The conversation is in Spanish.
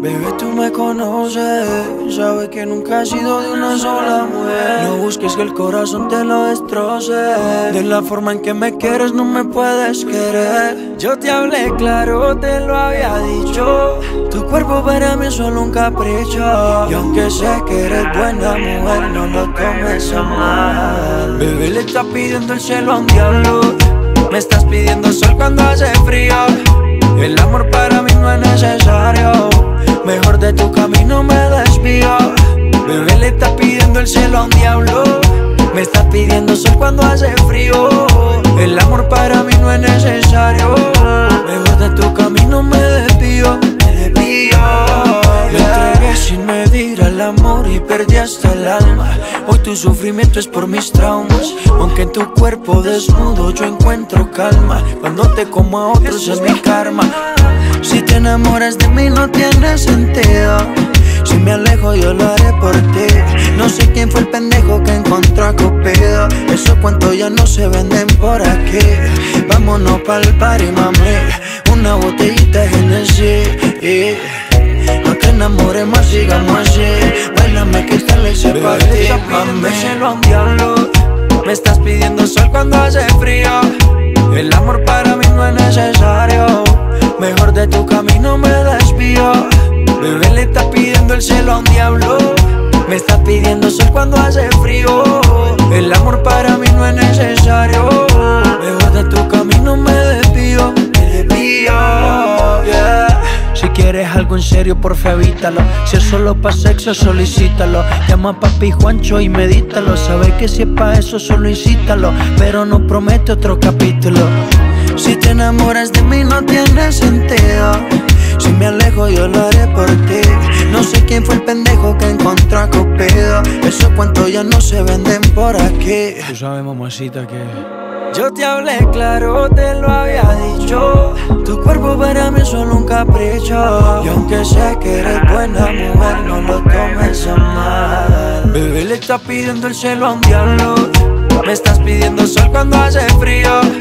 Bebé, tú me conoces, sabes que nunca he sido de una sola mujer. No busques que el corazón te lo destroce. De la forma en que me quieres no me puedes querer. Yo te hablé claro, te lo había dicho. Tu cuerpo para mí es solo un capricho. Y aunque sé que eres buena mujer, no lo tomes a mal. Bebé, le estás pidiendo el cielo a un diablo. Me estás pidiendo sol cuando hace frío. El amor para mí no es necesario. Mejor de tu camino me desvío. Bebé, le estás pidiendo el cielo a un diablo. Me estás pidiendo sol cuando hace frío. El amor para mí no es necesario. Mejor de tu camino me desvío. Me entregué sin medir al amor y perdí hasta el alma. Hoy tu sufrimiento es por mis traumas. Aunque en tu cuerpo desnudo yo encuentro calma. Cuando te como a otros es mi karma. Si te enamoras de mí no tiene sentido. Si me alejo yo lo haré por ti. No sé quién fue el pendejo que encontró a Cupido. Esos cuentos ya no se venden por aquí. Vámonos pa'l party, mami. Una botellita de Genesis. No te enamores más, sigamos así. Báilame que esta ley se parte, mami. Cielo a un diablo. Me estás pidiendo sol cuando hace frío. El amor para mí no es necesario. Mejor de tu camino me desvío. Bebé, le estás pidiendo el cielo a un diablo. Me estás pidiendo sol cuando hace frío. El amor para mí no es necesario. Mejor de tu camino me desvío. Yeah. Si quieres algo en serio, porfa evítalo. Si es solo pa' sexo, solicítalo. Llama a papi Juancho y medítalo. Sabes que si es pa' eso, solo incítalo. Pero no promete otro capítulo. Si te enamoras de mí no tiene sentido. Si me alejo yo lo haré por ti. No sé quién fue el pendejo que encontró a Cupido. Esos cuentos ya no se venden por aquí. Tú sabes, mamacita, que yo te hablé claro, te lo había dicho. Tu cuerpo para mí es solo un capricho. Y aunque sé que eres buena mujer, no lo tomes a mal. Bebé, le estás pidiendo el cielo a un diablo. Me estás pidiendo sol cuando hace frío.